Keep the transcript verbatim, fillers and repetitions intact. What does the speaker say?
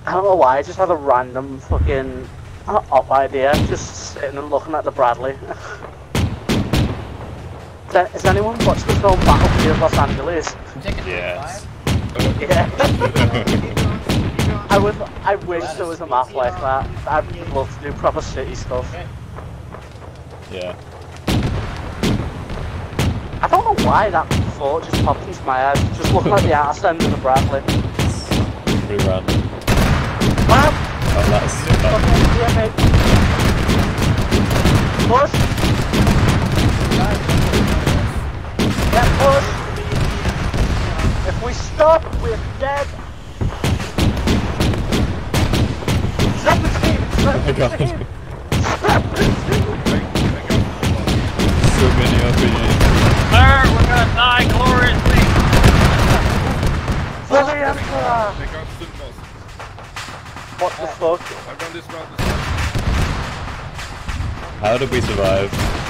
I don't know why, I just had a random fucking uh, up idea, just sitting and looking at the Bradley. Has anyone watched the film Battlefield Los Angeles? Yes. Yeah. I would. I wish there was a map like that. I'd love to do proper city stuff. Yeah. I don't know why that thought just popped into my head. Just looking at the arse end of the Bradley. Pretty random. Wow! Oh, that's Fucking yeah, mate. Push! Yeah, push! If we stop, we're dead! seventeen! Oh my god. seventeen! So many up in here. Sir, we're gonna die gloriously! For the Emperor! What the fuck? How did we survive?